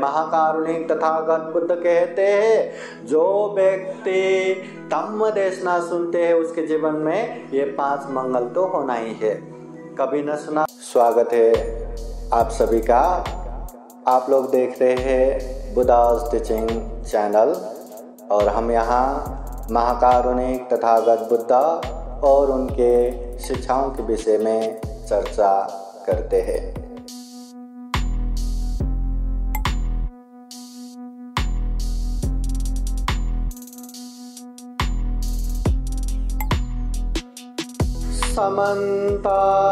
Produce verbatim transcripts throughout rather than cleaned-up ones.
महाकारुणिक तथागत बुद्ध कहते हैं जो व्यक्ति धम्म देशना सुनते हैं उसके जीवन में ये पांच मंगल तो होना ही है। कभी न सुना। स्वागत है आप सभी का। आप लोग देख रहे हैं बुद्धा's टीचिंग चैनल और हम यहाँ महाकारुणिक तथागत बुद्ध और उनके शिक्षाओं के विषय में चर्चा करते हैं। समन्त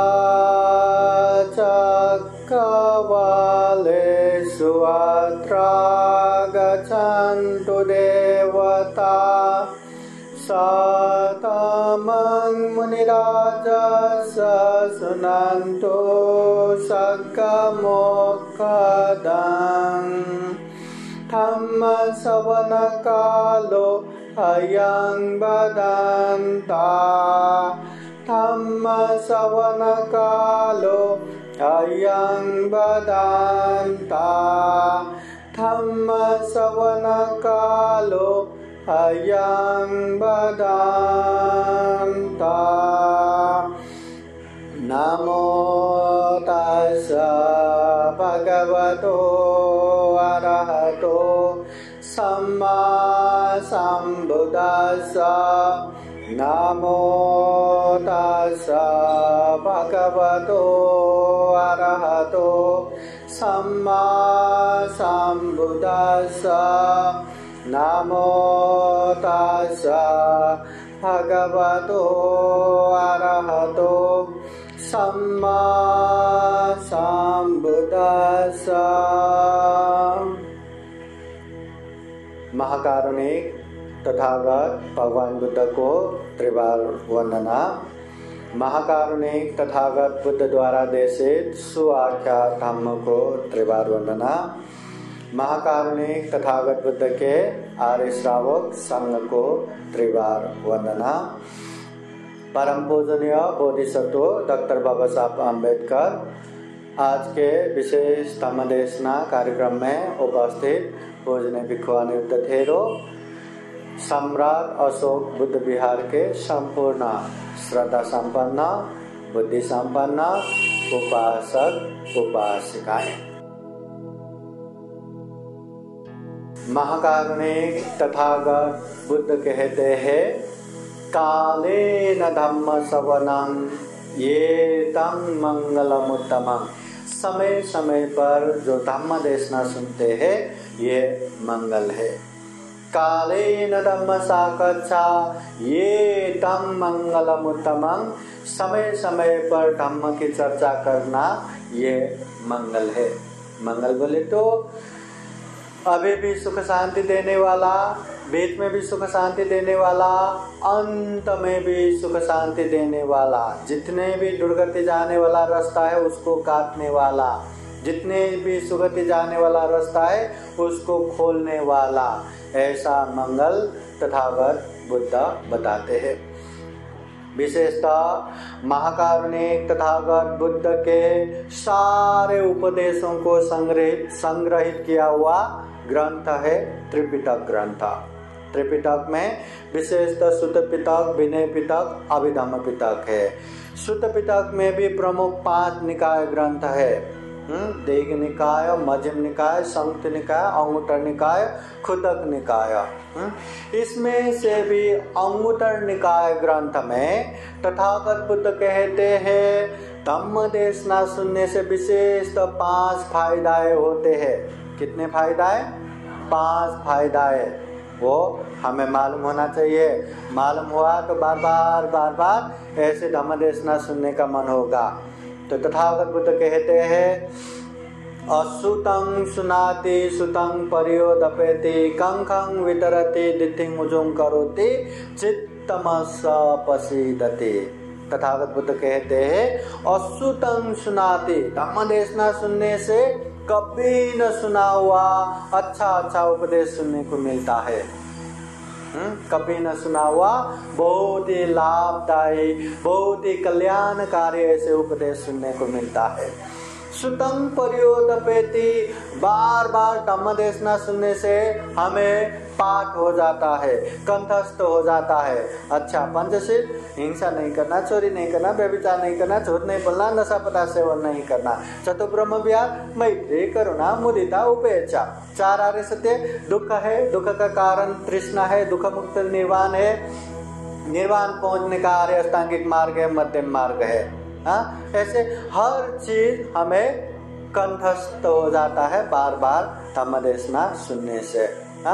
चक्रवालेषु अत्र गच्छन्तु देवता सततं मुनिराजस शृण्वन्तु सद्गमोक्षदं धम्मश्रवणकालो अयं वदन्ता धम्मश्रवणकालो अयं वदन्ता धम्मश्रवणकालो अयं वदन्ता। नमो तस्स भगवतो अरहतो सम्मा सम्बुद्दस्स। नमो तस्स भगवतो अरहतो सम्मा सम्बुद्दस्स। नमो तस्स भगवतो अरहतो सम्मा सम्बुद्दस्स। महाकारुणिक तथागत भगवान बुद्ध को त्रिवार वंदना। महाकारुणिक तथागत बुद्ध द्वारा देशित सुआख्या धम्म को त्रिवार वंदना। महाकारुणिक तथागत बुद्ध के आर्य श्रावक संघ को त्रिवार वंदना। परम पूजनीय बोधिसत्व डॉक्टर बाबा साहब अम्बेडकर आज के विशेष धम्म देशना कार्यक्रम में उपस्थित पूजनीय भिक्षुआनी युद्धथेरो सम्राट अशोक बुद्ध विहार के संपूर्ण श्रद्धा संपन्न बुद्धि संपन्न उपासक उपासिकाएं। महाकारुणिक तथागत बुद्ध कहते हैं कालेन धम्म श्रवणं ये तम मंगलमुत्तमं। समय समय पर जो धम्म देशना सुनते हैं ये मंगल है। कालेन धम्म साकच्छा ये तम मंगलमुत्तमं। समय समय पर धम्म की चर्चा करना ये मंगल है। मंगल बोले तो अभी भी सुख शांति देने वाला, बीच में भी सुख शांति देने वाला, अंत में भी सुख शांति देने वाला, जितने भी दुर्गति जाने वाला रास्ता है उसको काटने वाला, जितने भी सुगति जाने वाला रास्ता है उसको खोलने वाला, ऐसा मंगल तथागत बुद्ध बताते हैं। विशेषतः महाकारुणिक तथागत बुद्ध के सारे उपदेशों को संग्रहित संग्रहित किया हुआ ग्रंथ है त्रिपिटक ग्रंथ। त्रिपिटक में विशेषतः सुत्त पिटक, विनय पिटक, अभिधम्म पिटक है। सुत्त पिटक में भी प्रमुख पांच निकाय ग्रंथ है। दीघ निकाय, मध्यम निकाय, संयुक्त निकाय, अंगुत्तर निकाय, खुदक निकाय। इसमें से भी अंगुत्तर निकाय ग्रंथ में तथागत बुद्ध कहते हैं धम्म देशना सुनने से विशेषतः पांच फायदाएं होते हैं। कितने फायदाएं? पांच फायदाएं वो हमें मालूम होना चाहिए। मालूम हुआ तो बार बार बार बार ऐसे धम्म देशना सुनने का मन होगा। तो तथागत बुद्ध कहते हैं असुतं सुनाति सुतं पर्योदपेति कंखं वितरति दिथिं उजुं करोति चित्तमसपसीदति। तथागत बुद्ध कहते हैं असुतं सुनाति, धम्म देशना सुनने से कभी न सुना हुआ अच्छा अच्छा उपदेश सुनने को मिलता है। हम्म कभी न सुना हुआ बहुत ही लाभदायी, बहुत ही कल्याणकारी ऐसे उपदेश सुनने को मिलता है। सुतं पर्योदपेति, बार बार धम्म देशना सुनने से हमें पाठ हो जाता है, कंठस्थ हो जाता है। अच्छा, पंचशील, हिंसा नहीं करना, चोरी नहीं करना, व्यभिचार नहीं करना, झूठ नहीं बोलना, नशा पदार्थ सेवन नहीं करना, चतुर्ब्रह्म विहार, मैत्री, करुणा, मुदिता, उपेक्षा। चार आर्य सत्य, दुख है, दुख का कारण तृष्णा है, दुख मुक्त निर्वाण है, निर्वाण पहुंचने का आर्य अष्टांगिक मार्ग है, मध्यम मार्ग है। हाँ, ऐसे हर चीज हमें कंठस्थ हो जाता है बार बार धम्म देशना सुनने से। हाँ,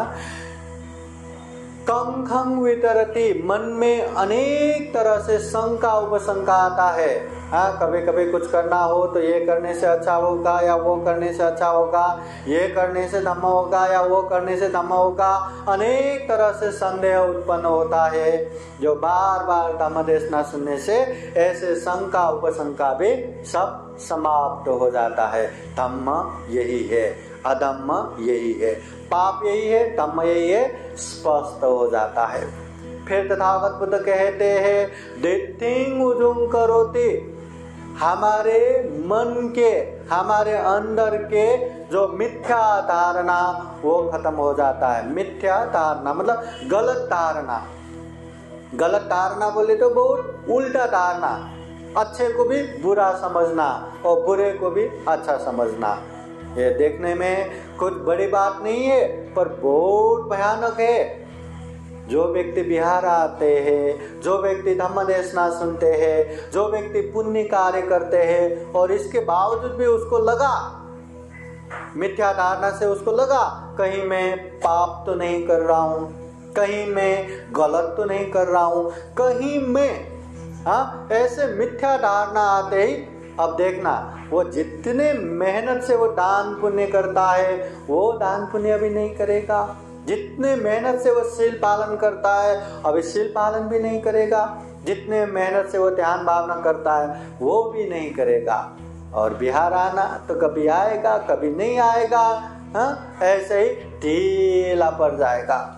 कं खं वितरति, मन में अनेक तरह से शंका उपशंका आता है। हाँ, कभी कभी कुछ करना हो तो ये करने से अच्छा होगा या वो करने से अच्छा होगा, ये करने से धम्म होगा या वो करने से धम्म होगा, अनेक तरह से संदेह उत्पन्न होता है। जो बार बार धम्म देशना सुनने से ऐसे शंका उपशंका भी सब समाप्त हो जाता है। धम्म यही है, अधम्म यही है, पाप यही है, धम्म यही है, स्पष्ट हो जाता है। फिर तथागत बुद्ध कहते हैं दिट्ठिं उजुं करोति, हमारे मन के, हमारे अंदर के जो मिथ्या धारणा वो खत्म हो जाता है। मिथ्या धारणा मतलब गलत धारणा, गलत धारणा बोले तो बहुत उल्टा धारणा, अच्छे को भी बुरा समझना और बुरे को भी अच्छा समझना। ये देखने में कुछ बड़ी बात नहीं है पर बहुत भयानक है। जो व्यक्ति बिहार आते हैं, जो व्यक्ति धम्म देशना सुनते हैं, जो व्यक्ति पुण्य कार्य करते हैं और इसके बावजूद भी उसको लगा, मिथ्या धारणा से उसको लगा कहीं मैं पाप तो नहीं कर रहा हूँ, कहीं मैं गलत तो नहीं कर रहा हूँ, कहीं मैं, हाँ, ऐसे मिथ्या धारणा आते ही अब देखना वो जितने मेहनत से वो दान पुण्य करता है वो दान पुण्य भी नहीं करेगा, जितने मेहनत से वो शील पालन करता है अभी शील पालन भी नहीं करेगा, जितने मेहनत से वो ध्यान भावना करता है वो भी नहीं करेगा। और बिहार आना तो कभी आएगा कभी नहीं आएगा, हाँ, ऐसे ही ढीला पड़ जाएगा।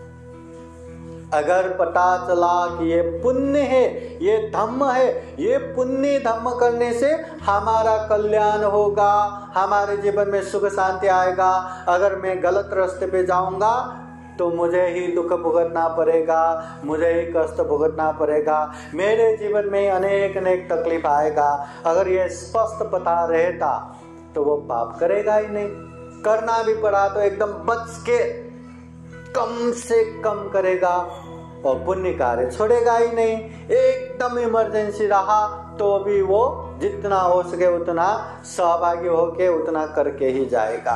अगर पता चला कि ये पुण्य है, ये धम्म है, ये पुण्य धम्म करने से हमारा कल्याण होगा, हमारे जीवन में सुख शांति आएगा, अगर मैं गलत रास्ते पे जाऊंगा तो मुझे ही दुख भुगतना पड़ेगा, मुझे ही कष्ट भुगतना पड़ेगा, मेरे जीवन में अनेक अनेक तकलीफ आएगा, अगर ये स्पष्ट पता रहता तो वो पाप करेगा ही नहीं, करना भी पड़ा तो एकदम बच के कम से कम करेगा और पुण्य कार्य छोड़ेगा ही नहीं। एकदम इमरजेंसी रहा तो भी वो जितना हो सके उतना सहभागी होके उतना करके ही जाएगा।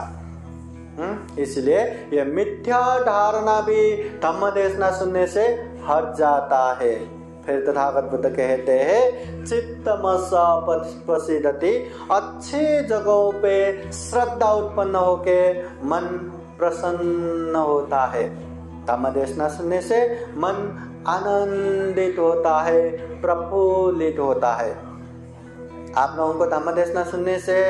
हम्म, इसलिए ये मिथ्या धारणा भी धम्म देशना सुनने से हट जाता है। फिर तथागत बुद्ध कहते हैं चित्तमसा प्रसिद्धति, अच्छे जगहों पे श्रद्धा उत्पन्न होके मन प्रसन्न होता है। धम्म देशना सुनने से मन आनंदित होता है, प्रफुल्लित होता है। आप लोगों को धम्म देशना सुनने से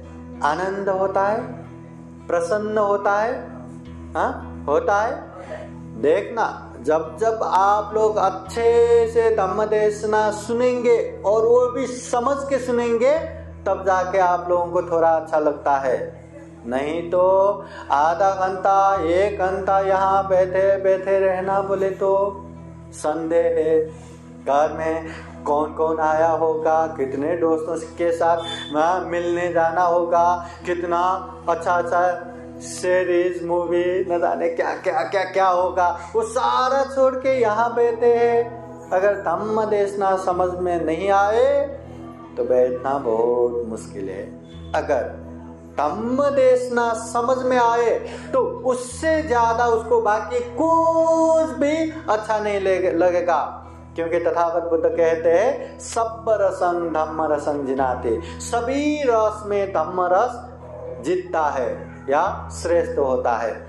आनंद होता है, प्रसन्न होता है, हाँ, होता है। देखना जब जब आप लोग अच्छे से धम्म देशना सुनेंगे और वो भी समझ के सुनेंगे तब जाके आप लोगों को थोड़ा अच्छा लगता है। नहीं तो आधा घंटा एक घंटा यहाँ बैठे बैठे रहना बोले तो संदेह है। घर में कौन कौन आया होगा, कितने दोस्तों के साथ वहाँ मिलने जाना होगा, कितना अच्छा अच्छा सीरीज मूवी न जाने क्या क्या क्या क्या होगा, वो सारा छोड़ के यहाँ बैठे हैं। अगर धम्म देशना समझ में नहीं आए तो बैठना बहुत मुश्किल है। अगर धम्म देशना समझ में आए तो उससे ज्यादा उसको बाकी कुछ भी अच्छा नहीं लगेगा, क्योंकि तथागत बुद्ध कहते हैं सब रसं धम्म रसं जिनाते, सभी रस में धम्म रस जीतता है या श्रेष्ठ होता है।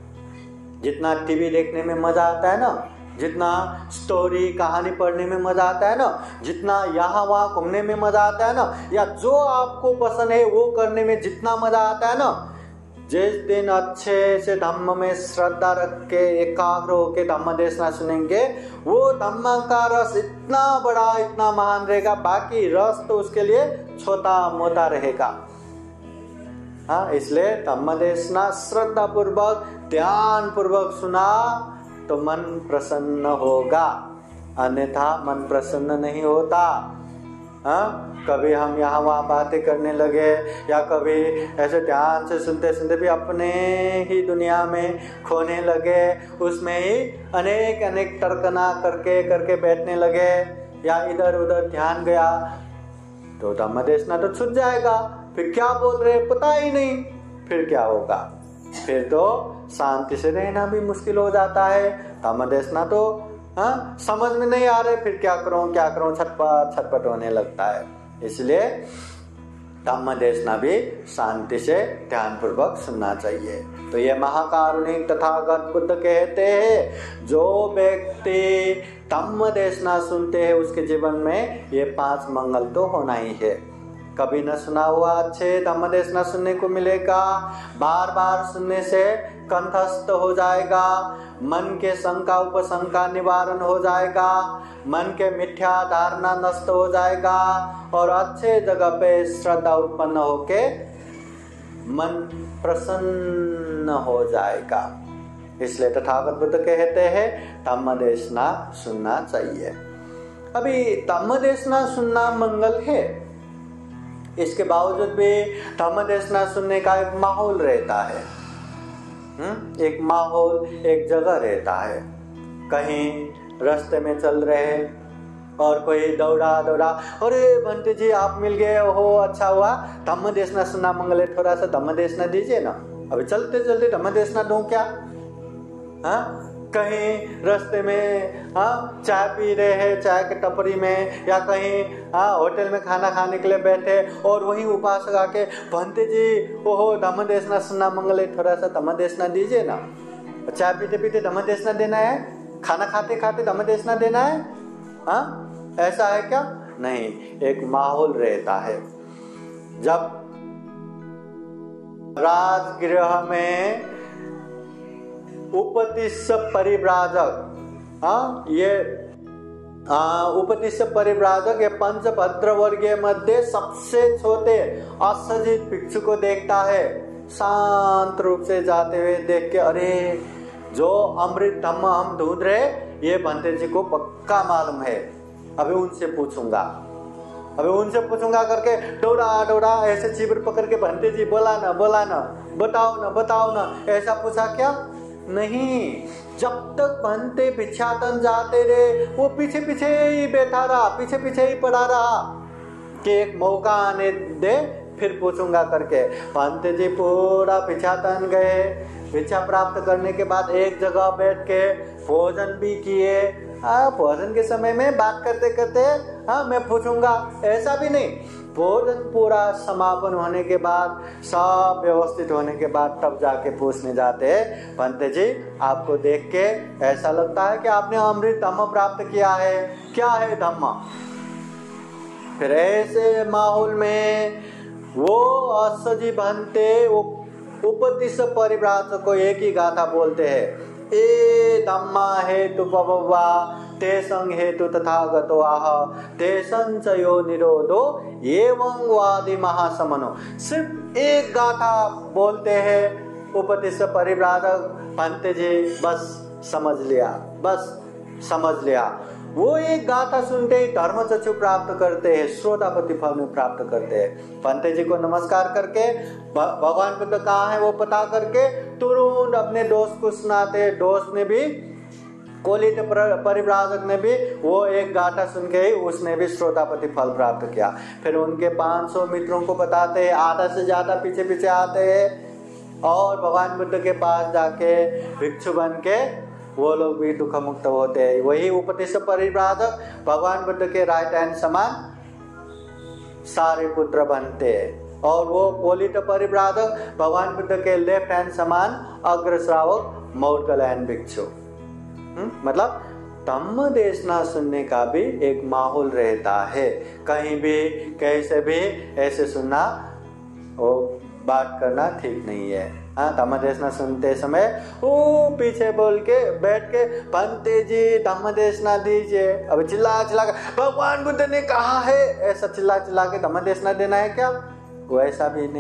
जितना टीवी देखने में मजा आता है ना, जितना स्टोरी कहानी पढ़ने में मजा आता है ना, जितना यहाँ वहाँ घूमने में मजा आता है ना, या जो आपको पसंद है वो करने में जितना मजा आता है ना, जिस दिन अच्छे से धम्म में श्रद्धा रख के एकाग्र होके धम्म देशना सुनेंगे वो धम्म का रस इतना बड़ा इतना महान रहेगा, बाकी रस तो उसके लिए छोटा मोटा रहेगा। हाँ, इसलिए धम्म देशना श्रद्धा पूर्वक ध्यान पूर्वक सुना तो मन प्रसन्न होगा, अन्यथा मन प्रसन्न नहीं होता। हाँ, कभी हम यहाँ वहाँ बातें करने लगे या कभी ऐसे ध्यान से सुनते सुनते भी अपने ही दुनिया में खोने लगे, उसमें ही अनेक अनेक तर्कना करके करके बैठने लगे या इधर उधर ध्यान गया, तो धम्म देशना तो छूट जाएगा। फिर क्या बोल रहे पता ही नहीं, फिर क्या होगा? फिर तो शांति से रहना भी मुश्किल हो जाता है। धम्म देशना तो हाँ समझ में नहीं आ रहे, फिर क्या करूं क्या करूं छटपट छटपट होने लगता है। इसलिए धम्म देशना भी शांति से ध्यान पूर्वक सुनना चाहिए। तो ये महाकारुणिक तथागत बुद्ध कहते हैं, जो व्यक्ति धम्म देशना सुनते हैं उसके जीवन में ये पांच मंगल तो होना ही है। कभी न सुना हुआ अच्छे धम्म देशना सुनने को मिलेगा, बार बार सुनने से कंठस्थ हो जाएगा, मन के शंका उपशंका निवारण हो जाएगा, मन के मिथ्या धारणा नष्ट हो जाएगा और अच्छे जगह पे श्रद्धा उत्पन्न होके मन प्रसन्न हो जाएगा। इसलिए तथागत बुद्ध कहते हैं धम्म देशना सुनना चाहिए। अभी धम्म देशना सुनना मंगल है, इसके बावजूद भी धम्म देशना सुनने का एक माहौल रहता है। हुँ? एक माहौल एक जगह रहता है। कहीं रास्ते में चल रहे और कोई दौड़ा दौड़ा, अरे भंते जी आप मिल गए, ओहो अच्छा हुआ, धम्म देशना सुनना मंगल है, थोड़ा सा धम्म देशना दीजिए ना, अभी चलते चलते धम्म देशना दूं क्या? हाँ, कहीं रास्ते में हाँ चाय पी रहे हैं चाय के टपरी में, या कहीं हाँ होटल में खाना खाने के लिए बैठे और वहीं उपासक आके भंते जी ओहो धम्म देशना सुनना मंगल है, थोड़ा सा धम्म देशना दीजिए ना। चाय पीते पीते धम्म देशना देना है, खाना खाते खाते धम्म देशना देना है? हाँ ऐसा है क्या? नहीं, एक माहौल रहता है। जब राजगृह में उपतिष्ठ परिव्राजक, हाँ ये उपतिष्ठ परिव्राजक ये पंचभद्र वर्गीय मध्य सबसे छोटे असजित भिक्षु को देखता है, शांत रूप से जाते हुए देख के, अरे जो अमृत धम्म हम ढूंढ रहे ये भंते जी को पक्का मालूम है, अभी उनसे पूछूंगा अभी उनसे पूछूंगा करके दौड़ा दौड़ा ऐसे चिबर पकड़ के भंते जी बोला ना बोला ना बताओ ना बताओ ना, ऐसा पूछा क्या? नहीं, जब तक भंते भिक्षाटन जाते रहे वो पीछे पीछे ही बैठा रहा, पीछे पीछे ही पड़ा रहा कि एक मौका आने दे फिर पूछूंगा करके। भंते जी पूरा भिक्षाटन गए, भिक्षा प्राप्त करने के बाद एक जगह बैठ के भोजन भी किए। हाँ, भोजन के समय में बात करते करते हाँ मैं पूछूंगा, ऐसा भी नहीं, भोजन पूरा समापन होने के बाद सब व्यवस्थित होने के बाद तब जाके पूछने जाते हैं, भंते जी आपको देख के ऐसा लगता है कि आपने अमृत धम्म प्राप्त किया है, क्या है धम्म? फिर ऐसे माहौल में वो असजी भंते वो उपतिष्ठ परिव्राजक को एक ही गाथा बोलते हैं, ए धम्मा हेतु पववा तेसंग हेतु तथागतो आह तेसं च यो निरोधो एवं वादि महासमनो। सिर्फ एक गाथा बोलते हैं उपतिष्ठ परिव्राजक भंते जी, बस समझ लिया, बस समझ लिया। वो एक गाथा सुनते ही धर्म चक्षु प्राप्त करते हैं, श्रोतापति फल में प्राप्त करते हैं। भंते जी को नमस्कार करके भगवान बुद्ध कहाँ है वो पता करके तुरंत अपने दोस्त को सुनाते। दोस्त ने भी, कोलित परिव्राजक ने भी वो एक गाथा सुन के ही उसने भी श्रोतापति फल प्राप्त किया। फिर उनके पाँच सौ मित्रों को बताते हैं, आधा से ज्यादा पीछे पीछे आते हैं और भगवान बुद्ध के पास जाके भिक्षु बन के वो लोग भी दुख मुक्त होते हैं। वही उपतिष्ठ परिव्राजक भगवान बुद्ध के राइट हैंड समान सारे पुत्र बनते हैं और वो कोलित परिव्राजक भगवान बुद्ध के लेफ्ट हैंड समान अग्र श्रावक मौर्गलयन भिक्षु। मतलब धम्म देशना सुनने का भी एक माहौल रहता है, कहीं भी कैसे भी ऐसे सुनना वो बात करना ठीक नहीं है। हाँ, धम्म देशना सुनते समय वो पीछे बोल के बैठ के भंते जी धम्म देशना दीजिए, अब चिल्ला चिल्ला के भगवान बुद्ध ने कहा है, ऐसा चिल्ला चिल्ला के धम्म देशना देना है क्या? वो ऐसा भी नहीं।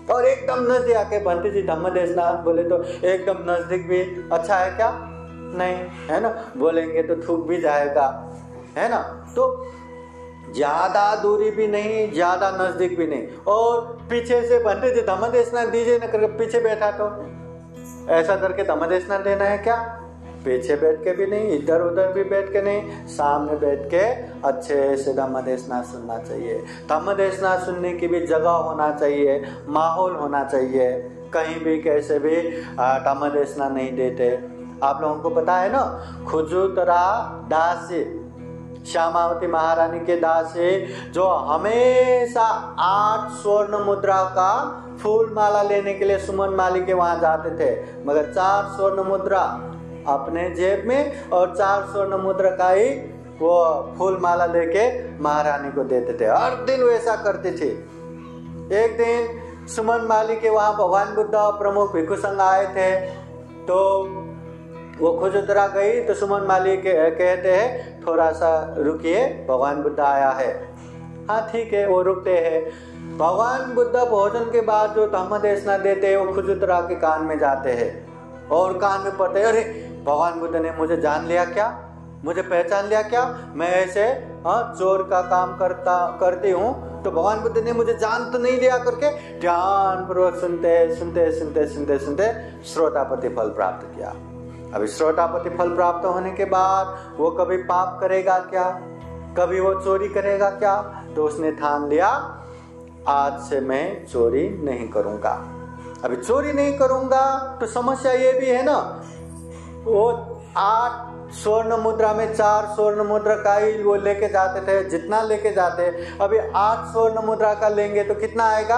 और एकदम नजदीक आके भंते जी धम्म देसना बोले तो एकदम नजदीक भी अच्छा है क्या? नहीं, है ना, बोलेंगे तो थूक भी जाएगा, है ना। तो ज्यादा दूरी भी नहीं, ज्यादा नजदीक भी नहीं। और पीछे से भंते जी धम्म देसना दीजिए न करके पीछे बैठा तो ऐसा करके धम्म देसना देना है क्या? पीछे बैठ के भी नहीं, इधर उधर भी बैठ के नहीं, सामने बैठ के अच्छे से धम्म देसना सुनना चाहिए। धम्म देसना सुनने की भी जगह होना चाहिए, माहौल होना चाहिए। कहीं भी कैसे भी धम्म देसना नहीं देते। आप लोगों को पता है ना, खुजूतरा दासी, श्यामावती महारानी के दासी जो हमेशा आठ स्वर्ण मुद्रा का फूल माला लेने के लिए सुमन माली के वहां जाते थे, मगर चार स्वर्ण मुद्रा अपने जेब में और चार स्वर्ण मुद्रा का ही वो फूल माला लेके महारानी को देते थे। हर दिन वैसा करते थे। एक दिन सुमन माली के वहां भगवान बुद्ध प्रमुख भिक्षु संघ आए थे, तो वो खुजूतरा गई तो सुमन माली के कहते हैं थोड़ा सा रुकिए, भगवान बुद्ध आया है। हाँ ठीक है, वो रुकते हैं। भगवान बुद्ध भोजन के बाद जो धम्म देसना देते हैं वो खुजूतरा के कान में जाते हैं और कान में पड़ते हैं, अरे भगवान बुद्ध ने मुझे जान लिया क्या, मुझे पहचान लिया क्या, मैं ऐसे हाँ चोर का काम करता करती हूँ तो भगवान बुद्ध ने मुझे जान तो नहीं लिया करके ध्यान पूर्वक सुनते सुनते सुनते सुनते सुनते श्रोतापति फल प्राप्त किया। अभी श्रोतापति फल प्राप्त होने के बाद वो कभी पाप करेगा क्या, कभी वो चोरी करेगा क्या? तो उसने ठान लिया आज से मैं चोरी नहीं करूंगा। अभी चोरी नहीं करूंगा तो समस्या ये भी है ना, वो आठ स्वर्ण मुद्रा में चार स्वर्ण मुद्रा का ही वो लेके जाते थे, जितना लेके जाते। अभी आठ स्वर्ण मुद्रा का लेंगे तो कितना आएगा?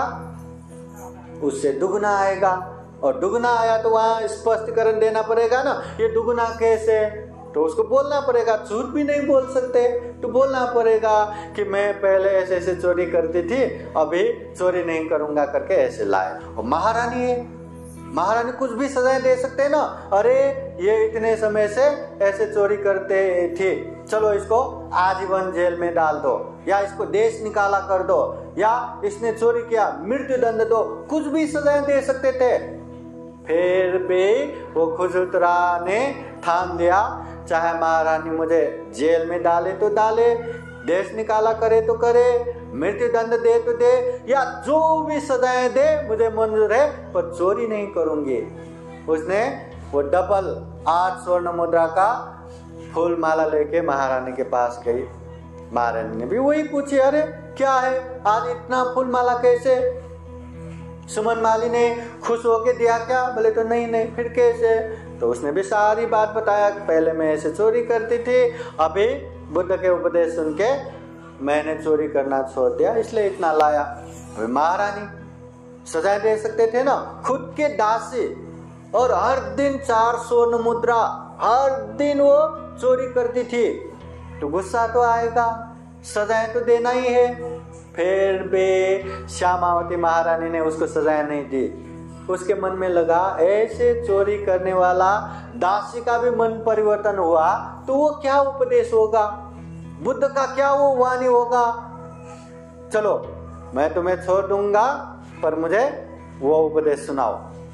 उससे दुगना आएगा, और दुगना आया तो वहां स्पष्टीकरण देना पड़ेगा ना, ये दुगना कैसे? तो उसको बोलना पड़ेगा, झूठ भी नहीं बोल सकते, तो बोलना पड़ेगा कि मैं पहले ऐसे ऐसे चोरी करती थी, अभी चोरी नहीं करूंगा करके ऐसे लाए। और महारानी है, महारानी कुछ भी सजाएं दे सकते हैं ना, अरे ये इतने समय से ऐसे चोरी करते थे, चलो इसको आजीवन जेल में डाल दो, या इसको देश निकाला कर दो, या इसने चोरी किया मृत्यु दंड दो, कुछ भी सजाएं दे सकते थे। फिर भी वो खुजूतरा ने ठान लिया, चाहे महारानी मुझे जेल में डाले तो डाले, देश निकाला करे तो करे, मृत्यु दंड दे तो दे, या जो भी सजाएं दे मुझे मंजूर है, पर चोरी नहीं करूंगी। उसने वो डबल आठ स्वर्ण मुद्रा का फूल माला लेके महारानी के पास गई। महारानी ने भी वही पूछी, अरे क्या है आज इतना फूल माला कैसे? सुमन माली ने खुश होके दिया क्या? बोले तो नहीं नहीं, फिर कैसे? तो उसने भी सारी बात बताया, पहले मैं ऐसे चोरी करती थी, अभी बुद्ध के उपदेश सुन के मैंने चोरी करना छोड़ दिया, इसलिए इतना लाया। अभी महारानी सजाएं दे सकते थे ना, खुद के दासी, और हर दिन चार स्वर्ण मुद्रा, हर दिन वो चोरी करती थी, तो गुस्सा तो आएगा, सजाएं तो देना ही है। फिर भी श्यामावती महारानी ने उसको सजाएं नहीं दी। उसके मन में लगा ऐसे चोरी करने वाला दासी का भी मन परिवर्तन हुआ तो वो क्या उपदेश होगा, बुद्ध का क्या वो वाणी होगा। चलो मैं तुम्हें छोड़ दूंगा, पर मुझे वो उपदेश सुनाओ।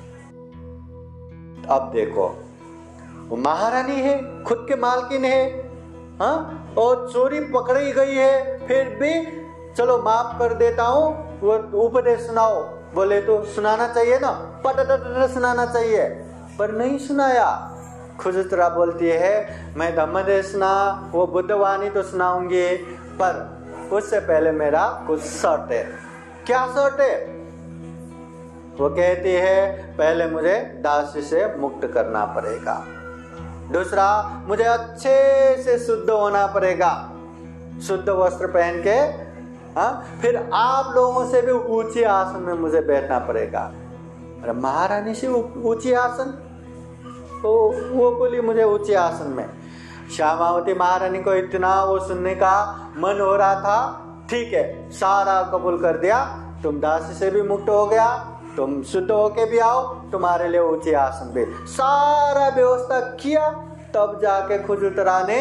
अब देखो, वो महारानी है, खुद के मालकिन है, हाँ, और चोरी पकड़ी गई है, फिर भी चलो माफ कर देता हूँ, वो उपदेश सुनाओ। बोले तो सुनाना चाहिए ना, पट सुनाना चाहिए, पर नहीं सुनाया। खुजूतरा बोलती है मैं धम्म देसना वो बुद्धवाणी तो सुनाऊंगी, पर उससे पहले मेरा कुछ शर्त है। क्या शर्त है? वो कहती है पहले मुझे दासी से मुक्त करना पड़ेगा, दूसरा मुझे अच्छे से शुद्ध होना पड़ेगा, शुद्ध वस्त्र पहन के, हाँ, फिर आप लोगों से भी ऊंचे आसन में मुझे बैठना पड़ेगा। अरे महारानी से ऊंचे आसन? तो वो बोली मुझे ऊंचे आसन में। श्यामावती महारानी को इतना वो सुनने का मन हो रहा था, ठीक है सारा कबूल कर दिया, तुम दासी से भी मुक्त हो गया, तुम शुद्ध होके भी आओ, तुम्हारे लिए ऊंचे आसन भी, सारा व्यवस्था किया। तब जाके खुजूतरा ने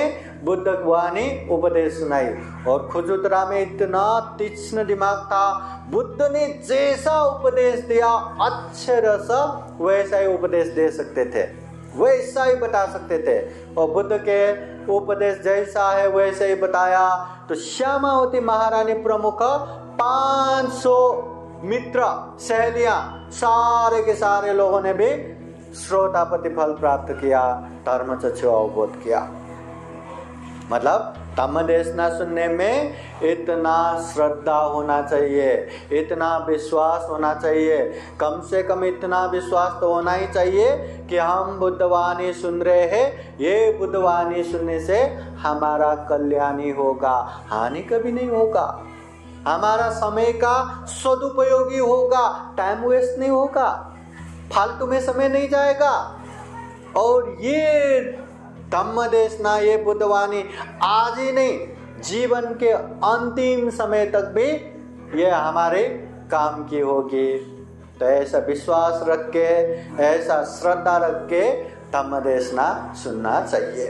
बुद्ध वाणी उपदेश सुनाई। और खजुतरा में इतना तीक्ष्ण दिमाग था, बुद्ध ने जैसा उपदेश दिया अच्छे रस वैसा ही उपदेश दे सकते थे, वैसा ही बता सकते थे। और बुद्ध के उपदेश जैसा है वैसे ही बताया। तो श्यामावती महारानी प्रमुख पाँच सौ मित्र सहेलियां सारे के सारे लोगों ने भी श्रोतापति फल प्राप्त किया, धर्म चक्षु अवबोध किया। मतलब धम्म देशना सुनने में इतना श्रद्धा होना चाहिए, इतना विश्वास होना चाहिए, कम से कम इतना विश्वास तो होना ही चाहिए कि हम बुद्धवाणी सुन रहे हैं, ये बुद्धवाणी सुनने से हमारा कल्याण ही होगा, हानि कभी नहीं होगा, हमारा समय का सदुपयोगी होगा, टाइम वेस्ट नहीं होगा, फालतू में समय नहीं जाएगा। और ये धम्म देशना, ये बुद्धवाणी आज ही नहीं, जीवन के अंतिम समय तक भी ये हमारे काम की होगी। तो ऐसा विश्वास रख के, ऐसा श्रद्धा रख के धम्म देशना सुनना चाहिए।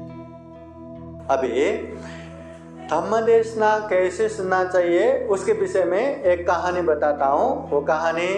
अभी धम्म देशना कैसे सुनना चाहिए उसके विषय में एक कहानी बताता हूँ। वो कहानी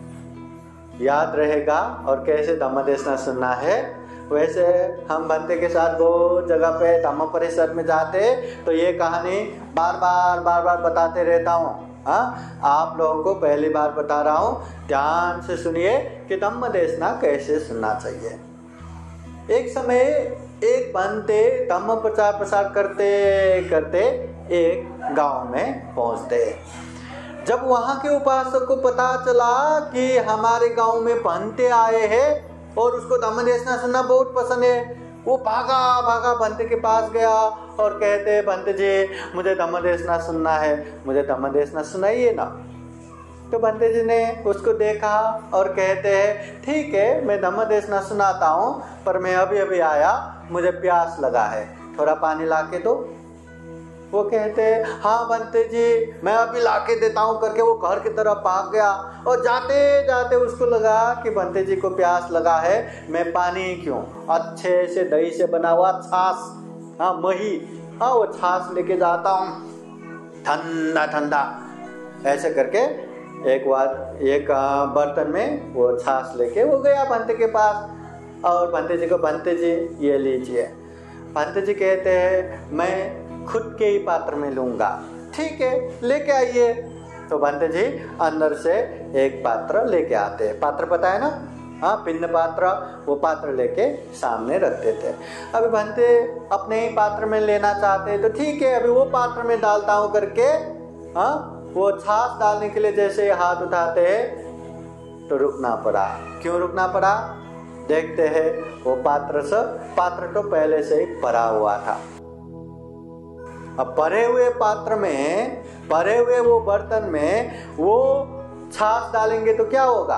याद रहेगा और कैसे धम्म देशना सुनना है। वैसे हम बनते के साथ बहुत जगह पे धम्म परिसर में जाते तो ये कहानी बार बार बार बार बताते रहता हूँ। हाँ, आप लोगों को पहली बार बता रहा हूँ, ध्यान से सुनिए कि धम्म देशना कैसे सुनना चाहिए। एक समय एक बनते धम्म प्रचार प्रसार करते करते एक गांव में पहुंचते। जब वहां के उपासक को पता चला कि हमारे गांव में बनते आए हैं और उसको धम्म देशना सुनना बहुत पसंद है, वो भागा भागा बनते के पास गया और कहते, बनते जी मुझे धम्म देशना सुनना है, मुझे धम्म देशना सुनाइए ना। तो बनते जी ने उसको देखा और कहते हैं, ठीक है मैं धम्म देशना सुनाता हूँ, पर मैं अभी अभी आया, मुझे प्यास लगा है, थोड़ा पानी ला के दो। वो कहते हैं, हाँ बनते जी मैं अभी ला के देता हूँ करके वो घर की तरफ भाग गया। और जाते जाते उसको लगा कि बनते जी को प्यास लगा है, मैं पानी क्यों, अच्छे से दही से बना हुआ छाछ, हाँ मही, हाँ वो छाछ लेके जाता हूँ ठंडा ठंडा। ऐसे करके एक बार एक बर्तन में वो छाछ लेके वो गया बनते के पास और बनते जी को, बनते जी ये लीजिए। बनते जी कहते हैं, मैं खुद के ही पात्र में लूंगा। ठीक है लेके आइए। तो बनते जी अंदर से एक पात्र लेके आते हैं, पात्र पता है ना, हाँ पिंड पात्र, वो पात्र लेके सामने रखते थे। अभी बनते अपने ही पात्र में लेना चाहते हैं, तो ठीक है अभी वो पात्र में डालता हूँ करके, हाँ वो छाछ डालने के लिए जैसे हाथ उठाते हैं तो रुकना पड़ा। क्यों रुकना पड़ा? देखते हैं वो पात्र से, पात्र तो पहले से ही भरा हुआ था। अब भरे हुए पात्र में, भरे हुए वो बर्तन में वो छाछ डालेंगे तो क्या होगा?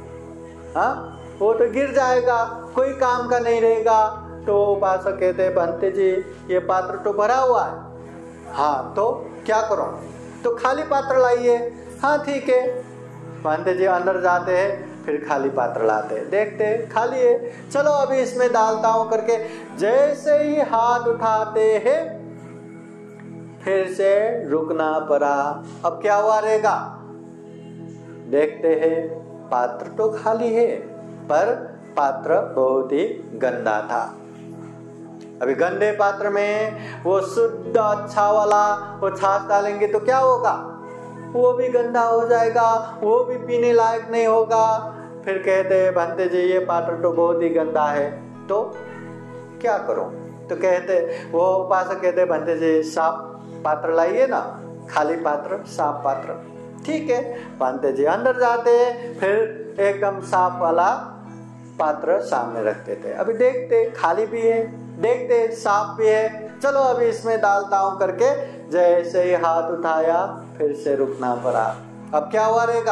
हाँ वो तो गिर जाएगा, कोई काम का नहीं रहेगा। तो उपासक कहते हैं, बनते जी ये पात्र तो भरा हुआ है। हाँ तो क्या करो? तो खाली पात्र लाइए। हाँ ठीक है। बनते जी अंदर जाते हैं, फिर खाली पात्र लाते हैं, देखते हैं खाली है, चलो अभी इसमें डालता हूँ करके जैसे ही हाथ उठाते हैं फिर से रुकना पड़ा। अब क्या हुआ रहेगा? देखते हैं पात्र तो खाली है पर पात्र बहुत ही गंदा था। अभी गंदे पात्र में वो शुद्ध अच्छा वाला वो छाछ डालेंगे तो क्या होगा? वो भी गंदा हो जाएगा, वो भी पीने लायक नहीं होगा। फिर कहते हैं, बनते जी ये पात्र तो बहुत ही गंदा है, तो क्या करो? तो कहते वो उपासक कहते, बनते जी साफ पात्र लाइए ना, खाली पात्र, साफ पात्र। ठीक है। बनते जी अंदर जाते हैं, फिर एकदम साफ वाला पात्र सामने रखते थे। अभी देखते खाली भी है, देखते साफ भी है, चलो अभी इसमें डालता हूं करके जैसे ही हाथ उठाया फिर से रुकना पड़ा। अब क्या हुआ रहेगा?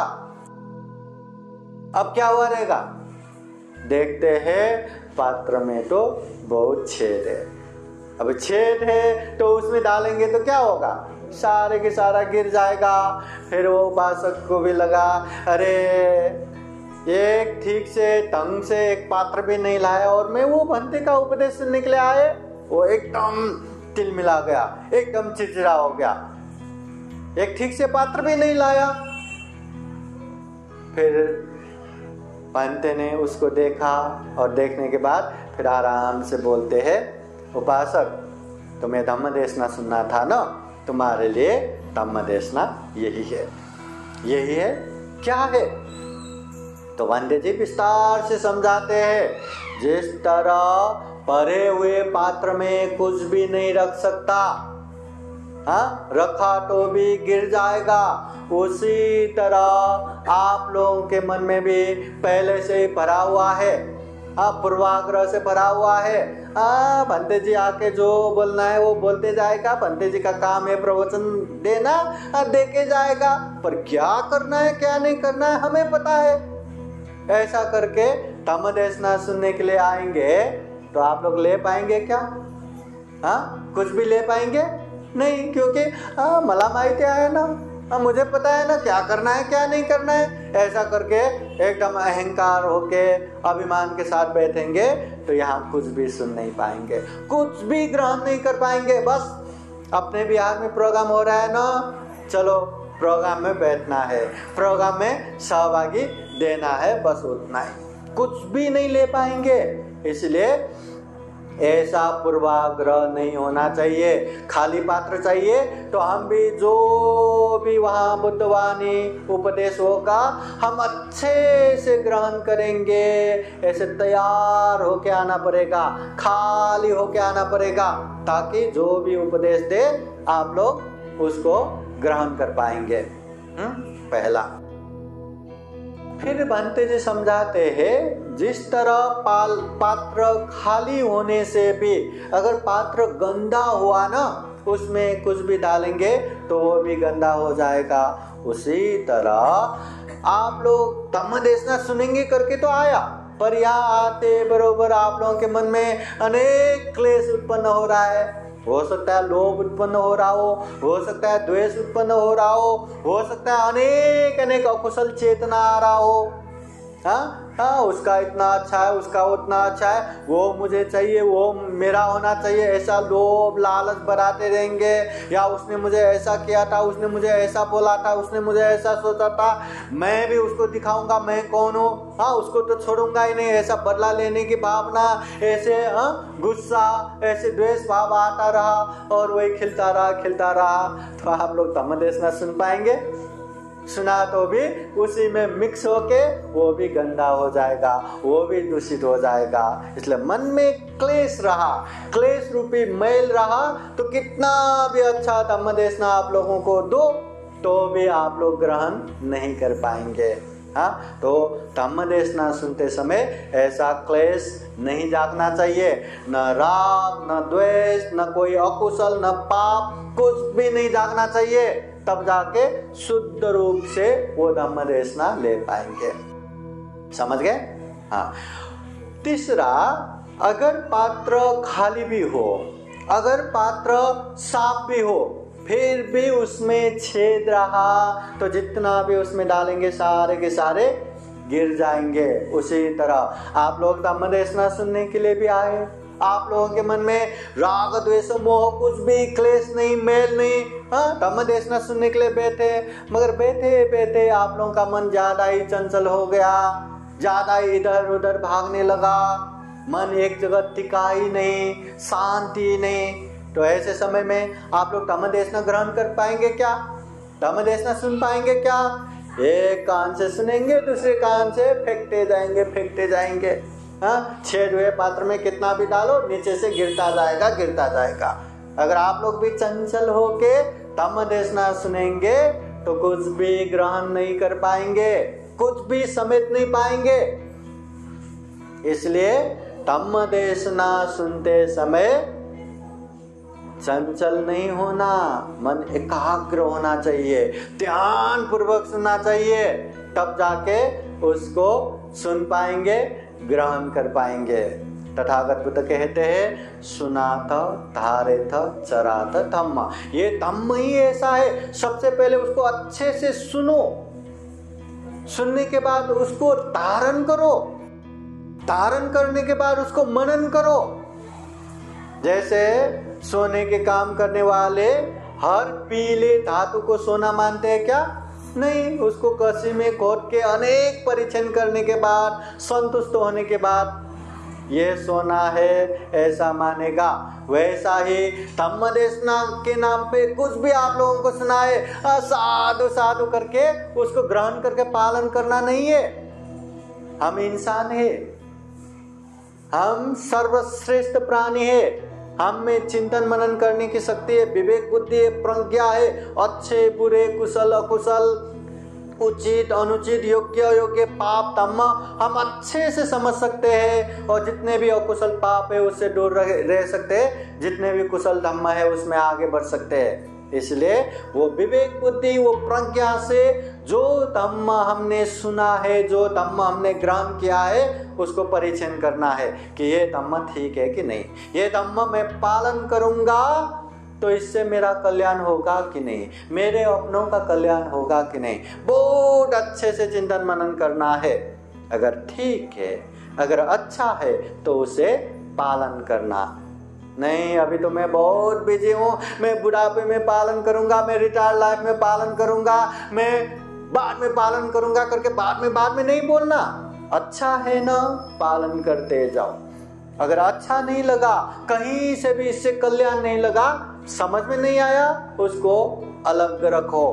अब क्या हुआ रहेगा? देखते हैं पात्र में तो बहुत छेद है। अब छेद है तो उसमें डालेंगे तो क्या होगा? सारे के सारा गिर जाएगा। फिर वो उपासक को भी लगा, अरे एक ठीक से ढंग से एक पात्र भी नहीं लाया और मैं वो बनते का उपदेश सुनने के लिए आए, वो एकदम तिलमिला गया, एकदम चिड़चिड़ा हो गया, एक ठीक से पात्र भी नहीं लाया। फिर पंते ने उसको देखा और देखने के बाद फिर आराम से बोलते हैं, उपासक तुम्हें धम्म देशना सुनना था ना, तुम्हारे लिए धम्म देशना यही है। यही है क्या है? तो वंदे जी विस्तार से समझाते हैं, जिस तरह भरे हुए पात्र में कुछ भी नहीं रख सकता, हाँ रखा तो भी गिर जाएगा, उसी तरह आप लोगों के मन में भी पहले से ही भरा हुआ है, हाँ पूर्वाग्रह से भरा हुआ है। हाँ भंते जी आके जो बोलना है वो बोलते जाएगा, भंते जी का काम है प्रवचन देना, हाँ दे के जाएगा, पर क्या करना है क्या नहीं करना है हमें पता है। ऐसा करके धम्म देशना सुनने के लिए आएंगे तो आप लोग ले पाएंगे क्या? हाँ कुछ भी ले पाएंगे नहीं, क्योंकि हाँ मला माहिती है ना, हाँ मुझे पता है ना क्या करना है क्या नहीं करना है। ऐसा करके एकदम अहंकार होके अभिमान के साथ बैठेंगे तो यहाँ कुछ भी सुन नहीं पाएंगे, कुछ भी ग्रहण नहीं कर पाएंगे। बस अपने बिहार में प्रोग्राम हो रहा है ना, चलो प्रोग्राम में बैठना है, प्रोग्राम में सहभागी देना है, बस उतना ही, कुछ भी नहीं ले पाएंगे। इसलिए ऐसा पूर्वाग्रह नहीं होना चाहिए। खाली पात्र चाहिए तो हम भी जो भी वहाँ बुद्धवाणी उपदेश होगा हम अच्छे से ग्रहण करेंगे। ऐसे तैयार होके आना पड़ेगा, खाली होके आना पड़ेगा, ताकि जो भी उपदेश दे आप लोग उसको ग्रहण कर पाएंगे। हुँ? पहला। फिर भंते जी समझाते हैं, जिस तरह पाल पात्र खाली होने से भी अगर पात्र गंदा हुआ ना, उसमें कुछ भी डालेंगे तो वो भी गंदा हो जाएगा, उसी तरह आप लोग धम्म देशना सुनेंगे करके तो आया, पर यहाँ आते बरोबर आप लोगों के मन में अनेक क्लेश उत्पन्न हो रहा है। हो सकता है लोभ उत्पन्न हो रहा हो हो सकता है द्वेष उत्पन्न हो रहा हो हो सकता है अनेक अनेक अकुशल चेतना आ रहा हो। हाँ हाँ उसका इतना अच्छा है, उसका उतना अच्छा है, वो मुझे चाहिए, वो मेरा होना चाहिए, ऐसा लोभ लालच बढ़ाते रहेंगे। या उसने मुझे ऐसा किया था, उसने मुझे ऐसा बोला था, उसने मुझे ऐसा सोचा था, मैं भी उसको दिखाऊंगा मैं कौन हूँ, हाँ उसको तो छोड़ूंगा ही नहीं। ऐसा बदला लेने की भावना, ऐसे हाँ गुस्सा, ऐसे द्वेष भाव आता रहा और वही खिलता रहा खिलता रहा तो आप लोग धम्म देशना सुन पाएंगे? सुना तो भी उसी में मिक्स होके वो भी गंदा हो जाएगा, वो भी दूषित हो जाएगा। इसलिए मन में क्लेश रहा, क्लेश रूपी मैल रहा तो कितना भी अच्छा धम्म देशना आप लोगों को दो तो भी आप लोग ग्रहण नहीं कर पाएंगे। हाँ तो धम्म देशना सुनते समय ऐसा क्लेश नहीं जागना चाहिए, न राग न द्वेष न कोई अकुशल न पाप, कुछ भी नहीं जागना चाहिए, तब जाके शुद्ध रूप से वो धम्म देशना ले पाएंगे। समझ गए? हाँ। तीसरा, अगर पात्र खाली भी हो, अगर पात्र साफ भी हो, फिर भी उसमें छेद रहा तो जितना भी उसमें डालेंगे सारे के सारे गिर जाएंगे। उसी तरह आप लोग धम्म देशना सुनने के लिए भी आए, आप लोगों के मन में राग द्वेष मोह कुछ भी क्लेश नहीं, मेल नहीं, हाँ धम्म देशना सुनने के लिए बैठे, मगर बैठे बैठे आप लोगों का मन ज्यादा ही चंचल हो गया, ज्यादा ही इधर उधर भागने लगा, मन एक जगह टिका ही नहीं, शांति नहीं। तो ऐसे समय में आप लोग धम्म देशना ग्रहण कर पाएंगे क्या? धम्म देशना सुन पाएंगे क्या? एक कान से सुनेंगे, दूसरे कान से फेंकते जाएंगे फेंकते जाएंगे। हाँ छेद हुए पात्र में कितना भी डालो नीचे से गिरता जाएगा गिरता जाएगा। अगर आप लोग भी चंचल होके धम्म देशना सुनेंगे तो कुछ भी ग्रहण नहीं कर पाएंगे, कुछ भी समेट नहीं पाएंगे। इसलिए धम्म देशना सुनते समय चंचल नहीं होना, मन एकाग्र होना चाहिए, ध्यान पूर्वक सुनना चाहिए, तब जाके उसको सुन पाएंगे, ग्रहण कर पाएंगे। तथागत बुद्ध कहते हैं, सुनाथ धारेथ चराथ धम्म। ये धम्म ही ऐसा है, सबसे पहले उसको अच्छे से सुनो, सुनने के बाद उसको धारण करो, धारण करने के बाद उसको मनन करो, जैसे सोने के काम करने वाले हर पीले धातु को सोना मानते हैं क्या? नहीं, उसको कसी में घोट के अनेक परीक्षण करने के बाद, संतुष्ट होने के बाद ये सोना है ऐसा मानेगा। वैसा ही धम्मदेशना के नाम पे कुछ भी आप लोगों को सुनाए, साधु साधु करके उसको ग्रहण करके पालन करना नहीं है। हम इंसान है, हम सर्वश्रेष्ठ प्राणी है, हम में चिंतन मनन करने की शक्ति है, विवेक बुद्धि है, प्रज्ञा है, अच्छे बुरे कुशल अकुशल, उचित अनुचित, योग्य अयोग्य, पाप धम्म हम अच्छे से समझ सकते हैं और जितने भी अकुशल पाप है उससे दूर रह, रह सकते हैं, जितने भी कुशल धम्म है उसमें आगे बढ़ सकते हैं। इसलिए वो विवेक बुद्धि, वो प्रज्ञा से जो धम्म हमने सुना है, जो धम्म हमने ग्रहण किया है, उसको परीक्षण करना है कि ये धम्म ठीक है कि नहीं, ये धम्म मैं पालन करूंगा तो इससे मेरा कल्याण होगा कि नहीं, मेरे अपनों का कल्याण होगा कि नहीं। बहुत अच्छे से चिंतन मनन करना है। अगर ठीक है, अगर अच्छा है तो उसे पालन करना। नहीं, अभी तो मैं बहुत बिजी हूँ, मैं बुढ़ापे में पालन करूंगा, मैं रिटायर्ड लाइफ में पालन करूंगा, मैं बाद में पालन करूंगा करके बाद में बाद में नहीं बोलना। अच्छा है ना, पालन करते जाओ। अगर अच्छा नहीं लगा, कहीं से भी इससे कल्याण नहीं लगा, समझ में नहीं आया, उसको अलग रखो।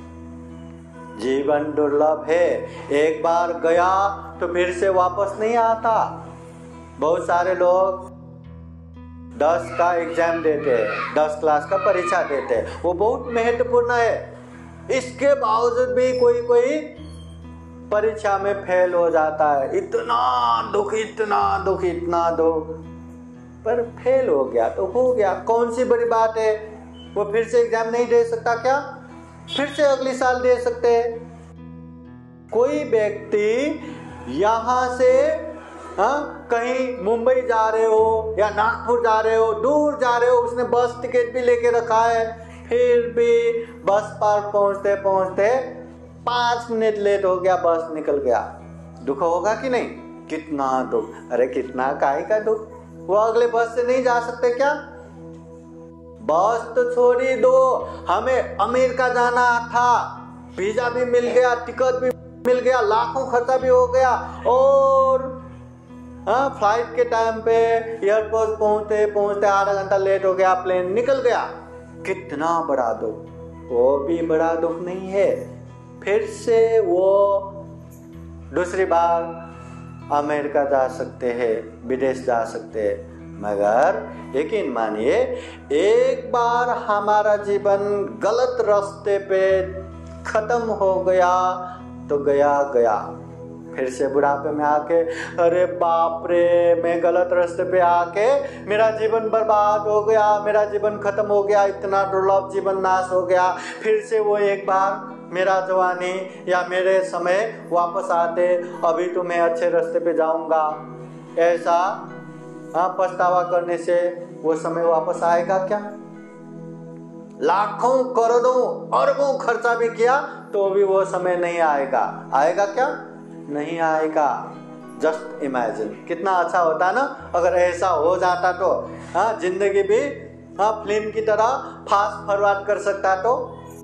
जीवन दुर्लभ है, एक बार गया तो फिर से वापस नहीं आता। बहुत सारे लोग दस का एग्जाम देते हैं, दस क्लास का परीक्षा देते हैं, वो बहुत महत्वपूर्ण है। इसके बावजूद भी कोई कोई परीक्षा में फेल हो जाता है। इतना दुख, इतना दुख, इतना दुख, पर फेल हो गया तो हो गया, कौन सी बड़ी बात है। वो फिर से एग्जाम नहीं दे सकता क्या? फिर से अगले साल दे सकते हैं। कोई व्यक्ति यहाँ से हाँ कहीं मुंबई जा रहे हो या नागपुर जा रहे हो, दूर जा रहे हो, उसने बस टिकट भी लेके रखा है, फिर भी बस पार्क पहुंचते पहुंचते पांच मिनट लेट हो गया, बस निकल गया। दुख होगा कि नहीं? कितना दुख, अरे कितना काहे का दुख। वो अगले बस से नहीं जा सकते क्या? बस तो छोड़ी दो, हमें अमेरिका जाना था, वीजा भी मिल गया, टिकट भी मिल गया, लाखों खर्चा भी हो गया, और हाँ फ्लाइट के टाइम पे एयरपोर्ट पहुंचते पहुंचते आधा घंटा लेट हो गया, प्लेन निकल गया। कितना बड़ा दुख। वो भी बड़ा दुख नहीं है। फिर से वो दूसरी बार अमेरिका जा सकते हैं, विदेश जा सकते हैं। मगर यकीन मानिए, एक बार हमारा जीवन गलत रास्ते पे खत्म हो गया तो गया गया। फिर से बुढ़ापे में आके अरे बाप रे, मैं गलत रास्ते पे आके मेरा जीवन बर्बाद हो गया, मेरा जीवन खत्म हो गया, इतना दुर्लभ जीवन नाश हो गया। फिर से वो एक बार मेरा जवानी या मेरे समय वापस आते, अभी तो मैं अच्छे रास्ते पे जाऊंगा, ऐसा हाँ पछतावा करने से वो समय वापस आएगा क्या? लाखों करोड़ों अरबों खर्चा भी किया तो भी वो समय नहीं आएगा। आएगा क्या? नहीं आएगा। जस्ट इमेजिन, कितना अच्छा होता ना अगर ऐसा हो जाता तो। हाँ, जिंदगी भी हाँ फिल्म की तरह फास्ट फॉरवर्ड कर सकता तो।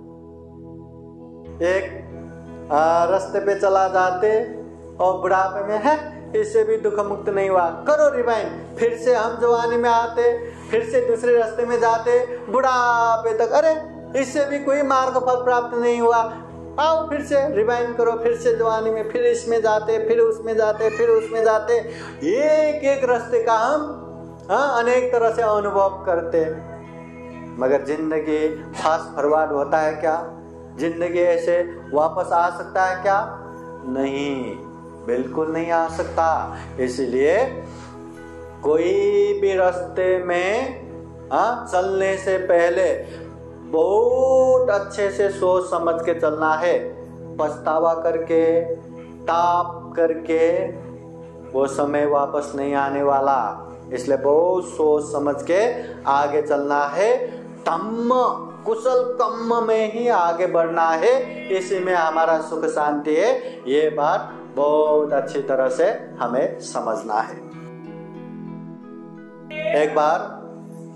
एक रास्ते पे चला जाते और बुढ़ापे में है इससे भी दुख मुक्त नहीं हुआ, करो रिवाइंड, फिर से हम जवानी में आते, फिर से दूसरे रास्ते में जाते, बुढ़ापे तक, अरे इससे भी कोई मार्ग फल प्राप्त नहीं हुआ, आओ फिर से रिवाइंड करो, फिर से जवानी में, फिर इसमें जाते, फिर उसमें जाते, फिर उसमें जाते। एक एक रास्ते का हम हाँ अनेक तरह से अनुभव करते। मगर जिंदगी फास्ट फॉरवर्ड होता है क्या? जिंदगी ऐसे वापस आ सकता है क्या? नहीं, बिल्कुल नहीं आ सकता। इसलिए कोई भी रास्ते में हाँ चलने से पहले बहुत अच्छे से सोच समझ के चलना है। पछतावा करके, ताप करके वो समय वापस नहीं आने वाला। इसलिए बहुत सोच समझ के आगे चलना है। धम्म कुशल कर्म में ही आगे बढ़ना है, इसी में हमारा सुख शांति है। ये बात बहुत अच्छी तरह से हमें समझना है। एक बार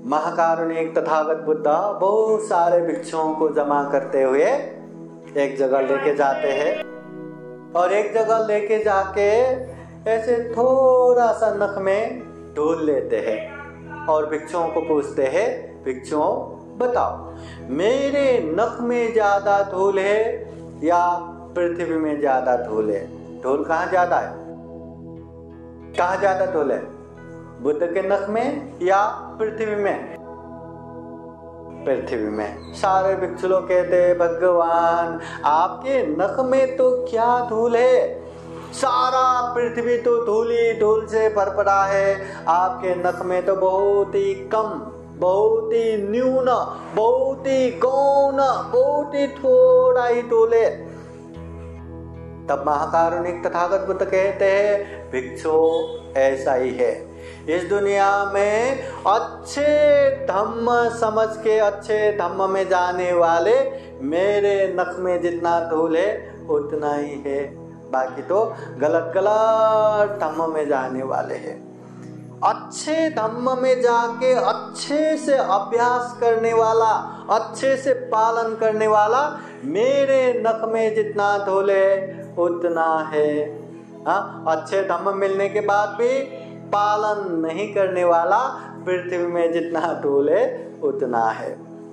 महाकारुणिक तथागत बुद्धा बहुत सारे भिक्षुओं को जमा करते हुए एक जगह लेके जाते हैं और एक जगह लेके जाके ऐसे थोड़ा सा नख में धूल लेते हैं और भिक्षुओं को पूछते हैं, भिक्षुओं बताओ मेरे नख में ज्यादा धूल है या पृथ्वी में ज्यादा धूल है? धूल कहाँ ज्यादा है? कहाँ ज्यादा धूल है? बुद्ध के नख में या पृथ्वी में? पृथ्वी में। सारे भिक्षु लोग कहते हैं भगवान आपके नख में तो क्या धूल है, सारा पृथ्वी तो धूली धूल से भर पड़ा है, आपके नख में तो बहुत ही कम, बहुत ही न्यून, बहुत ही गौण, बहुत ही थोड़ा ही धूल है। तब महाकारुणिक तथागत बुद्ध कहते हैं भिक्षु ऐसा ही है, इस दुनिया में अच्छे धम्म समझ के अच्छे धम्म में जाने वाले मेरे नख में जितना धूल है उतना ही है, बाकी तो गलत गलत धम्म में जाने वाले हैं। अच्छे धम्म में जाके अच्छे से अभ्यास करने वाला, अच्छे से पालन करने वाला मेरे नख में जितना धूल है उतना है। हाँ, अच्छे धम्म मिलने के बाद भी पालन नहीं करने वाला पृथ्वी में जितना धूल है उतना है।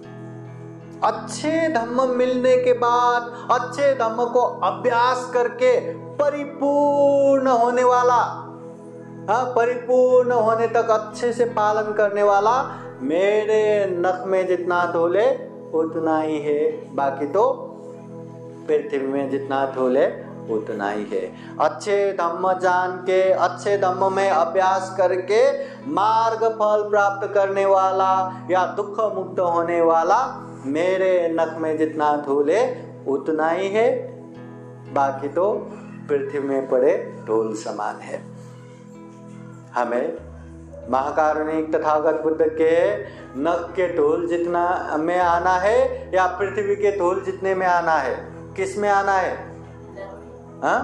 अच्छे धम्म मिलने के बाद अच्छे धम्म को अभ्यास करके परिपूर्ण होने वाला, हाँ परिपूर्ण होने तक अच्छे से पालन करने वाला मेरे नख में जितना धूल है उतना ही है, बाकी तो पृथ्वी में जितना धूल है उतना ही है। अच्छे धम्म जान के अच्छे धम्म में अभ्यास करके मार्ग फल प्राप्त करने वाला या दुख मुक्त होने वाला मेरे नख में जितना धूल है उतना ही है, बाकी तो पृथ्वी में पड़े धूल समान है। हमें महाकारुणिक तथागत बुद्ध के नख के धूल जितना में आना है या पृथ्वी के धूल जितने में आना है? किस में आना है? हाँ,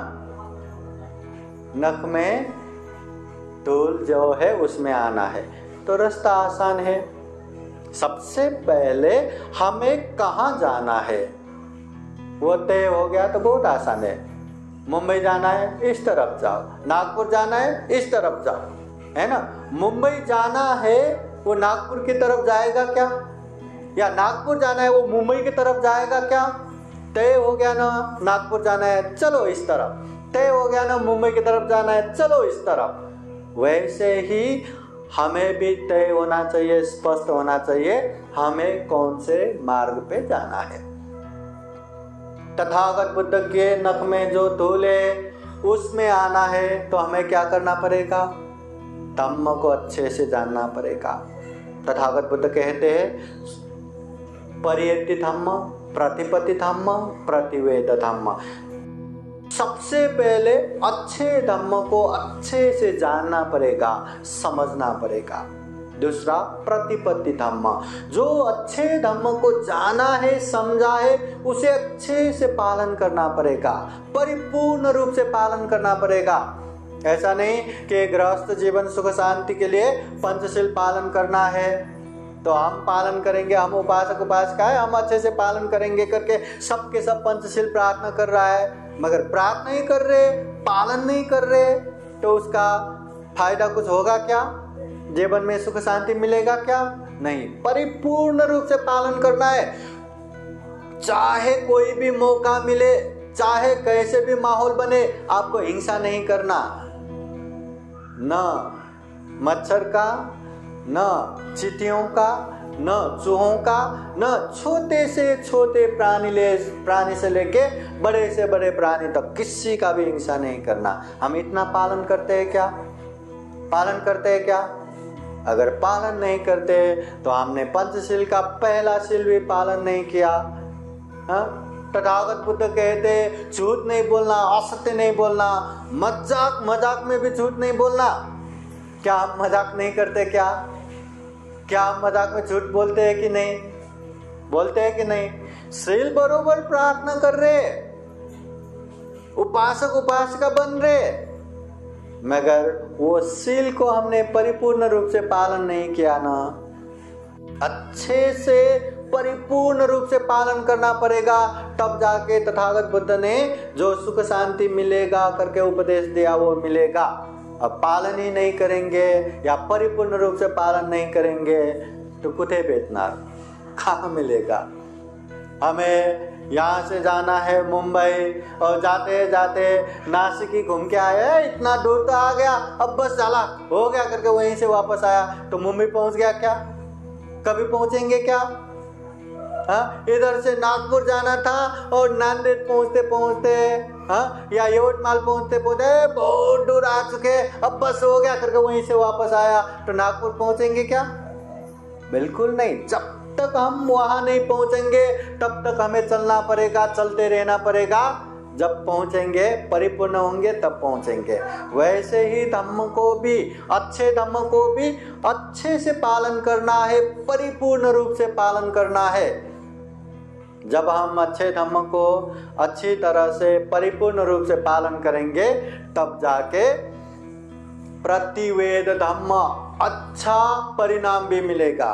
नख में धूल जो है उसमें आना है। तो रास्ता आसान है। सबसे पहले हमें कहाँ जाना है वो तय हो गया तो बहुत आसान है। मुंबई जाना है इस तरफ जाओ, नागपुर जाना है इस तरफ जाओ, है ना। मुंबई जाना है वो नागपुर की तरफ जाएगा क्या, या नागपुर जाना है वो मुंबई की तरफ जाएगा क्या? तय हो गया ना नागपुर जाना है चलो इस तरफ, तय हो गया ना मुंबई की तरफ जाना है चलो इस तरफ। वैसे ही हमें भी तय होना चाहिए, स्पष्ट होना चाहिए हमें कौन से मार्ग पे जाना है। तथागत बुद्ध के नख में जो धूल है उसमें आना है तो हमें क्या करना पड़ेगा? धम्म को अच्छे से जानना पड़ेगा। तथागत बुद्ध कहते हैं परियति धम्म, प्रतिपत्ति धम्म, प्रतिवेद धम्म। सबसे पहले अच्छे धम्म को अच्छे से जानना पड़ेगा, समझना पड़ेगा। दूसरा प्रतिपत्ति धम्म, जो अच्छे धम्म को जाना है, समझा है, उसे अच्छे से पालन करना पड़ेगा, परिपूर्ण रूप से पालन करना पड़ेगा। ऐसा नहीं कि गृहस्थ जीवन सुख शांति के लिए पंचशील पालन करना है तो हम पालन करेंगे, हम उपासक उपासिका है, हम अच्छे से पालन करेंगे करके सबके सब पंचशील प्रार्थना कर रहा है, मगर प्रार्थना नहीं कर रहे, पालन नहीं कर रहे, तो उसका फायदा कुछ होगा क्या? जीवन में सुख शांति मिलेगा क्या? नहीं। परिपूर्ण रूप से पालन करना है। चाहे कोई भी मौका मिले, चाहे कैसे भी माहौल बने, आपको हिंसा नहीं करना, न मच्छर का, न चींटियों का, न चूहों का, न छोटे से छोटे प्राणी ले प्राणी से लेके बड़े से बड़े प्राणी तक किसी का भी हिंसा नहीं करना। हम इतना पालन करते हैं क्या? पालन करते हैं क्या? अगर पालन नहीं करते तो हमने पंचशील का पहला शील भी पालन नहीं किया। हाँ, तथागत बुद्ध कहते झूठ नहीं बोलना, असत्य नहीं बोलना, मजाक मजाक में भी झूठ नहीं बोलना। क्या हम मजाक नहीं करते क्या? क्या हम मजाक में झूठ बोलते हैं कि नहीं? बोलते हैं कि नहीं? शील बरोबर प्रार्थना कर रहे, उपासक उपासिका बन रहे, मगर वो शील को हमने परिपूर्ण रूप से पालन नहीं किया ना, अच्छे से परिपूर्ण रूप से पालन करना पड़ेगा, तब जाके तथागत बुद्ध ने जो सुख शांति मिलेगा करके उपदेश दिया वो मिलेगा। अब पालन ही नहीं करेंगे या परिपूर्ण रूप से पालन नहीं करेंगे तो कुथे बेचना कहाँ मिलेगा। हमें यहाँ से जाना है मुंबई और जाते जाते नासिक ही घूम के आया, इतना दूर तो आ गया, अब बस चला हो गया करके वहीं से वापस आया तो मुंबई पहुंच गया क्या? कभी पहुंचेंगे क्या? हाँ, इधर से नागपुर जाना था और नांदेड़ पहुंचते पहुंचते हाँ या यवतमाल पहुंचते पहुंचते बहुत दूर आ चुके, अब बस हो गया करके वहीं से वापस आया तो नागपुर पहुंचेंगे क्या? बिल्कुल नहीं। जब तक हम वहां नहीं पहुंचेंगे तब तक हमें चलना पड़ेगा, चलते रहना पड़ेगा। जब पहुंचेंगे, परिपूर्ण होंगे तब पहुंचेंगे। वैसे ही धम्म को भी, अच्छे धम्म को भी अच्छे से पालन करना है, परिपूर्ण रूप से पालन करना है। जब हम अच्छे धम्म को अच्छी तरह से परिपूर्ण रूप से पालन करेंगे तब जाके प्रतिवेद धम्म अच्छा परिणाम भी मिलेगा।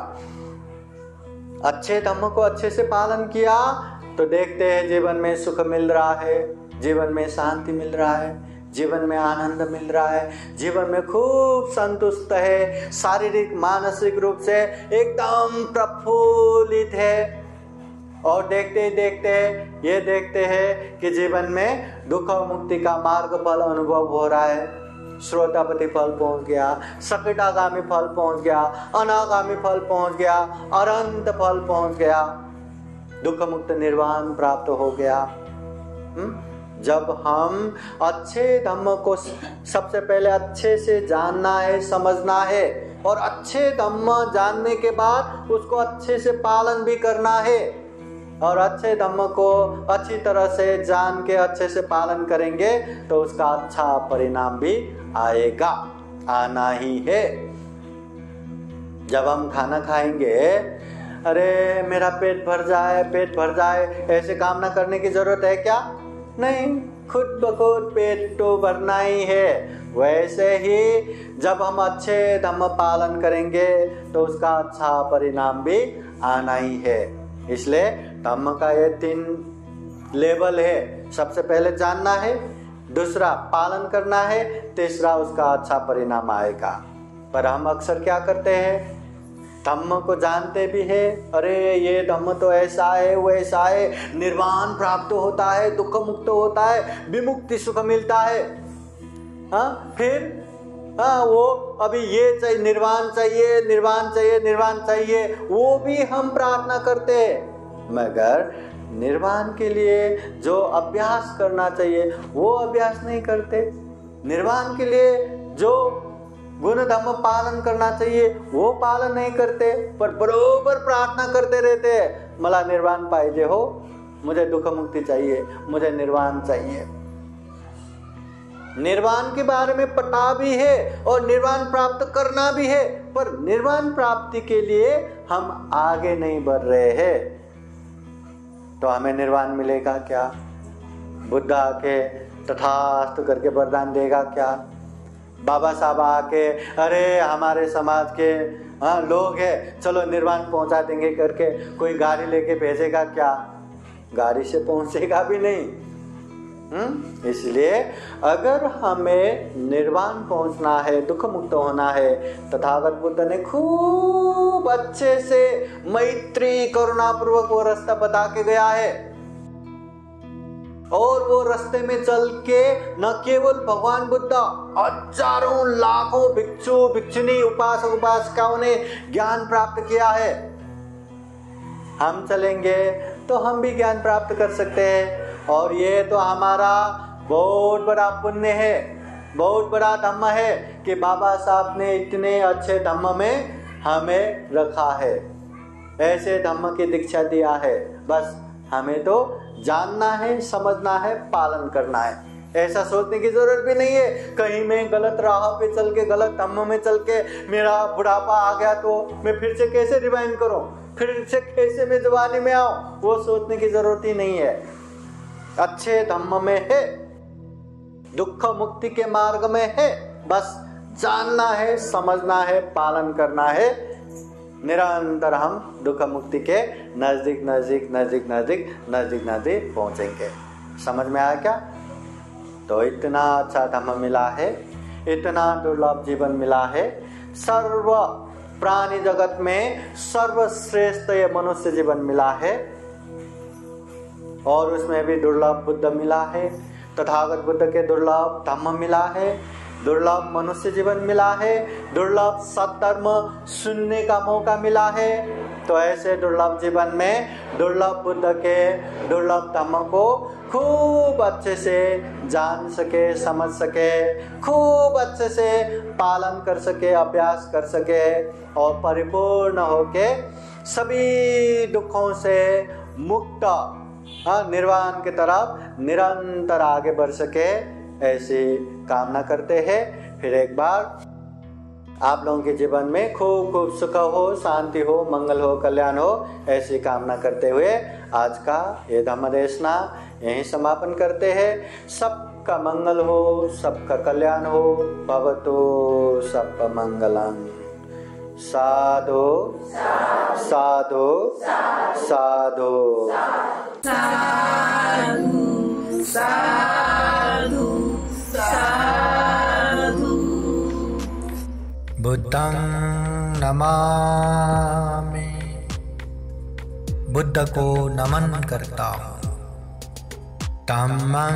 अच्छे धम्म को अच्छे से पालन किया तो देखते हैं जीवन में सुख मिल रहा है, जीवन में शांति मिल रहा है, जीवन में आनंद मिल रहा है, जीवन में खूब संतुष्ट है, शारीरिक मानसिक रूप से एकदम प्रफुल्लित है। और देखते ही देखते ये देखते हैं कि जीवन में दुख मुक्ति का मार्ग फल अनुभव हो रहा है। श्रोतापति फल पहुंच गया, सकटागामी फल पहुंच गया, अनागामी फल पहुंच गया, अनंत फल पहुंच गया, दुख मुक्त निर्वाण प्राप्त हो गया। हुँ? जब हम अच्छे धम्म को सबसे पहले अच्छे से जानना है, समझना है और अच्छे धम्म जानने के बाद उसको अच्छे से पालन भी करना है और अच्छे धम्म को अच्छी तरह से जान के अच्छे से पालन करेंगे तो उसका अच्छा परिणाम भी आएगा, आना ही है। जब हम खाना खाएंगे, अरे मेरा पेट भर जाए, पेट भर जाए, ऐसे कामना करने की जरूरत है क्या? नहीं, खुद ब खुद पेट तो भरना ही है। वैसे ही जब हम अच्छे धम्म पालन करेंगे तो उसका अच्छा परिणाम भी आना ही है। इसलिए धम्म का ये तीन लेवल है। सबसे पहले जानना है, दूसरा पालन करना है, तीसरा उसका अच्छा परिणाम आएगा। पर हम अक्सर क्या करते हैं, धम्म को जानते भी है, अरे ये धम्म तो ऐसा है वैसा है, निर्वाण प्राप्त होता है, दुख मुक्त होता है, विमुक्ति सुख मिलता है। हाँ, फिर हाँ वो अभी ये चाहिए, निर्वाण चाहिए, निर्वाण चाहिए, निर्वाण चाहिए, वो भी हम प्रार्थना करते हैं। मगर निर्वाण के लिए जो अभ्यास करना चाहिए वो अभ्यास नहीं करते। निर्वाण के लिए जो गुण धर्म पालन करना चाहिए वो पालन नहीं करते, पर बरोबर प्रार्थना करते रहते हैं, मला निर्वाण पाहिजे हो, मुझे दुख मुक्ति चाहिए, मुझे निर्वाण चाहिए। निर्वाण के बारे में पता भी है और निर्वाण प्राप्त करना भी है, पर निर्वाण प्राप्ति के लिए हम आगे नहीं बढ़ रहे हैं तो हमें निर्वाण मिलेगा क्या? बुद्ध आके तथास्तु करके वरदान देगा क्या? बाबा साहब आके अरे हमारे समाज के हाँ लोग हैं, चलो निर्वाण पहुंचा देंगे करके कोई गाड़ी लेके भेजेगा क्या? गाड़ी से पहुंचेगा भी नहीं। हम्म इसलिए अगर हमें निर्वाण पहुंचना है, दुख मुक्त होना है, तथागत बुद्ध ने खूब अच्छे से मैत्री करुणा पूर्वक वो रास्ता बता के गया है। और वो रास्ते में चल के न केवल भगवान बुद्ध, हजारों लाखों भिक्षु भिक्षुनी उपासक उपासिकाओं ने ज्ञान प्राप्त किया है। हम चलेंगे तो हम भी ज्ञान प्राप्त कर सकते हैं। और ये तो हमारा बहुत बड़ा पुण्य है, बहुत बड़ा धम्म है कि बाबा साहब ने इतने अच्छे धम्म में हमें रखा है, ऐसे धम्म की दीक्षा दिया है। बस हमें तो जानना है, समझना है, पालन करना है। ऐसा सोचने की जरूरत भी नहीं है कहीं मैं गलत राह पे चल के, गलत धम्म में चल के मेरा बुढ़ापा आ गया तो मैं फिर से कैसे रिवाइंड करूं, फिर से कैसे मैं जवानी में आऊं, वो सोचने की जरूरत ही नहीं है। अच्छे धम्म में है, दुख मुक्ति के मार्ग में है, बस जानना है, समझना है, पालन करना है, निरंतर हम दुख मुक्ति के नजदीक नजदीक नजदीक नजदीक नजदीक नजदीक पहुंचेंगे। समझ में आया क्या? तो इतना अच्छा धम्म मिला है, इतना दुर्लभ जीवन मिला है। सर्व प्राणी जगत में सर्वश्रेष्ठ ये मनुष्य जीवन मिला है, और उसमें भी दुर्लभ बुद्ध मिला है, तथागत बुद्ध के दुर्लभ धम्म मिला है, दुर्लभ मनुष्य जीवन मिला है, दुर्लभ सत्कर्म सुनने का मौका मिला है। तो ऐसे दुर्लभ जीवन में दुर्लभ बुद्ध के दुर्लभ धम्म को खूब अच्छे से जान सके, समझ सके, खूब अच्छे से पालन कर सके, अभ्यास कर सके, और परिपूर्ण होके सभी दुखों से मुक्त हाँ निर्वाण की तरफ निरंतर आगे बढ़ सके, ऐसी कामना करते हैं। फिर एक बार आप लोगों के जीवन में खूब खूब सुख हो, शांति हो, मंगल हो, कल्याण हो, ऐसी कामना करते हुए आज का ये धम्म देशना यहीं समापन करते हैं। सबका मंगल हो, सबका कल्याण हो। भवतु सबका मंगलम। साधु साधु साधु साधु साधु साधु। बुद्धं नमामि, बुद्ध को नमन करता हूँ। धम्मं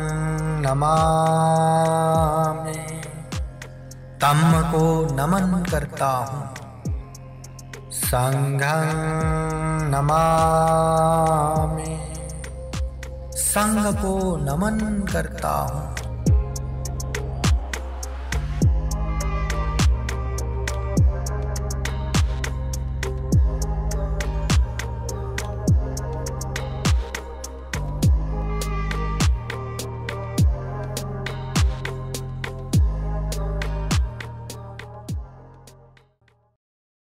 नमामि, धम्म को नमन करता हूँ। संघं नमामि, संघ को नमन करता हूँ।